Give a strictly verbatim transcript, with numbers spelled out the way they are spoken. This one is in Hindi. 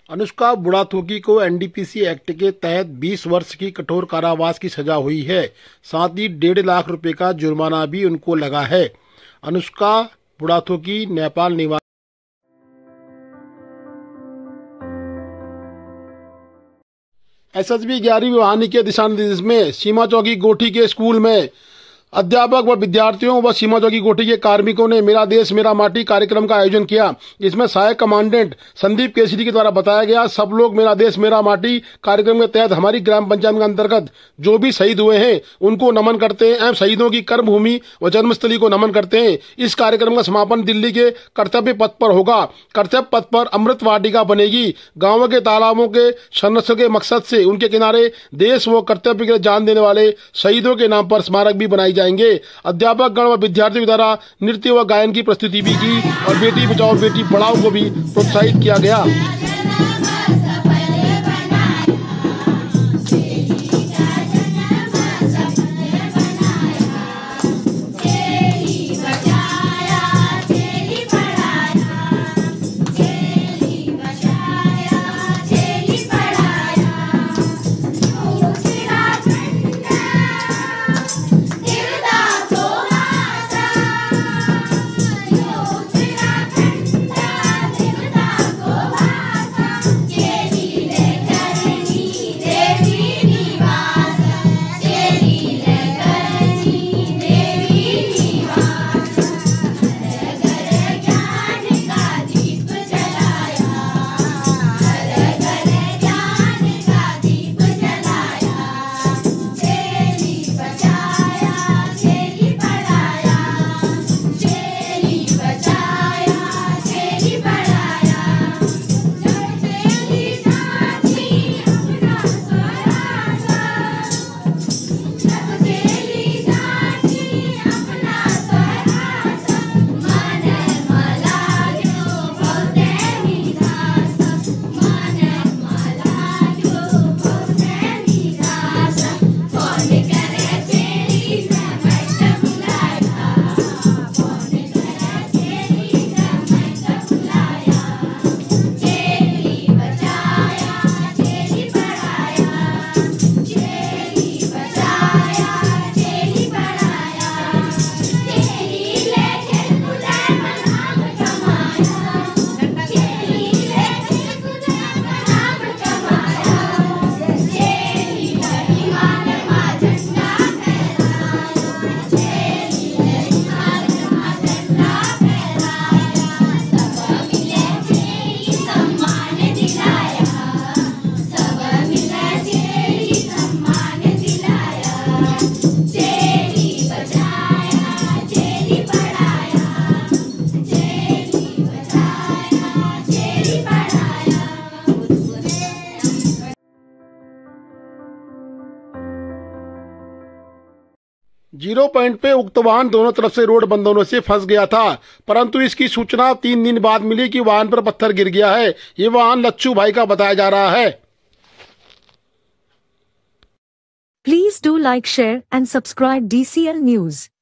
अनुष्का बुढ़ाथोकी को N D P C act के तहत बीस वर्ष की कठोर कारावास की सजा हुई है। साथ ही डेढ़ लाख रुपए का जुर्माना भी उनको लगा है। अनुष्का बुढ़ाथोकी नेपाल निवासी। एस एस बी ग्यारहवीं वाहिनी के दिशा निर्देश में सीमा चौकी गोठी के स्कूल में अध्यापक व विद्यार्थियों व सीमा चौकी गोठी के कार्मिकों ने मेरा देश मेरा माटी कार्यक्रम का आयोजन किया। इसमें सहायक कमांडेंट संदीप केसरी के द्वारा बताया गया, सब लोग मेरा देश मेरा माटी कार्यक्रम के तहत हमारी ग्राम पंचायत के अंतर्गत जो भी शहीद हुए हैं उनको नमन करते हैं एवं शहीदों की कर्म भूमि व जन्मस्थली को नमन करते हैं। इस कार्यक्रम का समापन दिल्ली के कर्तव्य पथ पर होगा। कर्तव्य पथ पर अमृत वाटिका बनेगी। गाँव के तालाबों के संरक्षण के मकसद से उनके किनारे देश व कर्तव्य के लिए जान देने वाले शहीदों के नाम पर स्मारक भी बनाई जाएंगे। अध्यापक गण व विद्यार्थियों द्वारा नृत्य व गायन की प्रस्तुति भी की और बेटी बचाओ बेटी पढ़ाओ को भी प्रोत्साहित किया गया। जीरो पॉइंट पे उक्त वाहन दोनों तरफ से रोड बंद होने से फंस गया था, परंतु इसकी सूचना तीन दिन बाद मिली कि वाहन पर पत्थर गिर गया है। ये वाहन लच्छू भाई का बताया जा रहा है। Please do like, share and subscribe D C L news.